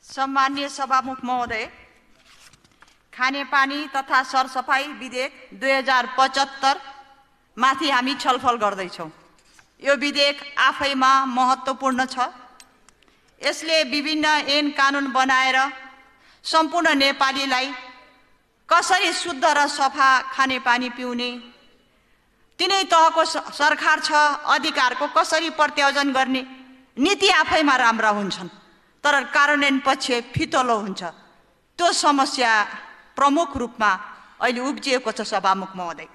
सम्माननीय सभामुख महोदय, खानेपानी तथा सरसफाई विधेयक 2075 माथि हामी छलफल गर्दैछौं। यो विधेयक आफैमा महत्त्वपूर्ण छ। यसले विभिन्न ऐन कानुन बनाएर सम्पूर्ण नेपालीलाई कसरी शुद्ध र सफा खानेपानी पिउने, तिनै तहको सरकार छ, अधिकारको कसरी प्रत्यायोजन गर्ने नीति आफैमा राम्रा हुन्छन्, तर कार्यान्वयन पक्ष फितलो हुन्छ। त्यो समस्या प्रमुख रूपमा अहिले उब्जिएको छ। सभामुख महोदय,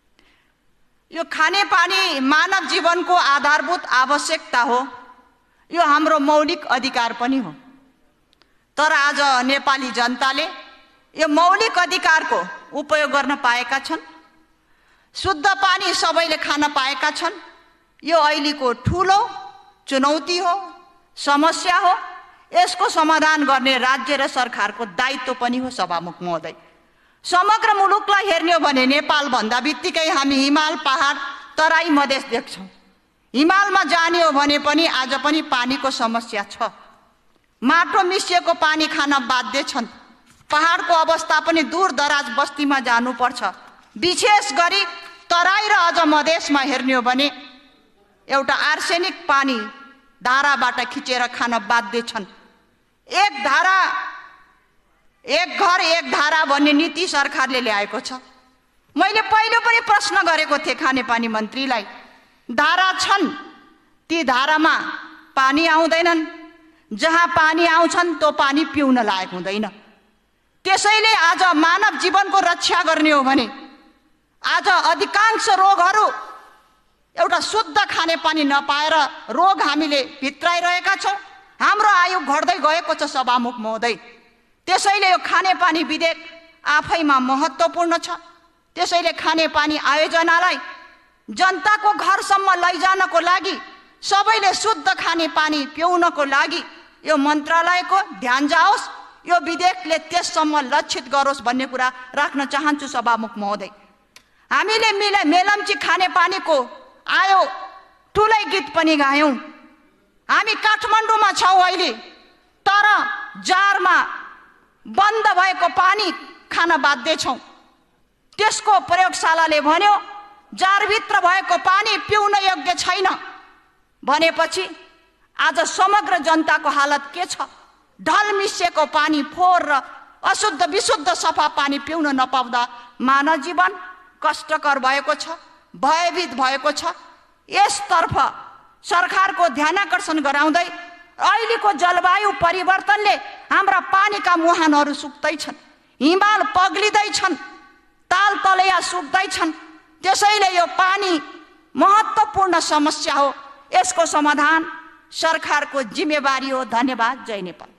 यो खानेपानी मानव जीवनको आधारभूत आवश्यकता हो, यो हाम्रो मौलिक अधिकार पनि हो। तर आज नेपाली जनताले यो मौलिक अधिकारको उपयोग गर्न पाएका छन्, शुद्ध पानी सबैले खान पाएका छन्। यो अहिलेको ठूलो चुनौती हो, समस्या हो। यसको समाधान गर्ने राज्य र सरकारको दायित्व पनि हो। सभामुख महोदय, समग्र मुलुकलाई हेर्ने हो भने नेपाल भन्दा बित्तिकै हामी हिमाल, पहाड, तराई, मधेस देख्छौं। हिमालमा जाने हो भने पनि आज पनि पानीको समस्या छ। माटो मिसिएको पानी खान बाध्य छन्। पहाडको अवस्था पनि दूर दराज बस्तीमा जानुपर्छ। विशेष गरी तराई र अझ मधेसमा हेर्ने हो भने एउटा आर्सेनिक पानी धाराबाट खिचेर खान बाध्य छन्। एक धारा एक घर एक धारा भन्ने नीति सरकारले ल्याएको छ। मैले पहिले पनि प्रश्न गरेको थिएँ खानेपानी मन्त्रीलाई, धारा छन्, ती धारामा पानी आउँदैनन्, जहाँ पानी आउँछन् त्यो पानी पिउन लायक हुँदैन। त्यसैले आज मानव जीवनको रक्षा गर्ने हो भने आज अधिकांश रोगहरू एउटा शुद्ध खानेपानी नपाएर रोग हामीले भित्राइरहेका छौं। हाम्रो आयु घट्दै गएको छ। सभामुख महोदय, त्यसैले यो खानेपानी विधेयक आफैमा महत्त्वपूर्ण छ। त्यसैले खानेपानी आयोजनालाई जनताको घरसम्म लैजानको लागि, सबैले शुद्ध खानेपानी पिउनको लागि यो मन्त्रालयको ध्यान जाओस्, यो विधेयकले त्यससम्म लक्षित गरोस् भन्ने कुरा राख्न चाहन्छु। सभामुख महोदय, हामीले मेलम्ची खानेपानीको आयो ठुलै गीत पनि गायौं। हामी काठमाडौँमा छौं अहिले, तर जारमा बन्द भएको पानी खान बाध्य छौं। त्यसको प्रयोगशालाले भन्यो जारभित्र भएको पानी पिउन योग्य छैन भनेपछि आज समग्र जनताको हालत के छ? ढल मिसिएको पानी, फोहोर र अशुद्ध विशुद्ध सफा पानी पिउन नपाउँदा मानव जीवन कष्टकर भएको छ, भयभीत भएको छ। यसतर्फ सरकारको ध्यानाकर्षण गराउँदै अहिलेको जलवायु परिवर्तनले हाम्रा पानीका मुहानहरू सुक्दैछन्, हिमाल पग्लिँदैछन्, ताल तलैया सुक्दैछन्। त्यसैले यो पानी महत्त्वपूर्ण समस्या हो। यसको समाधान सरकारको जिम्मेवारी हो। धन्यवाद। जय नेपाल।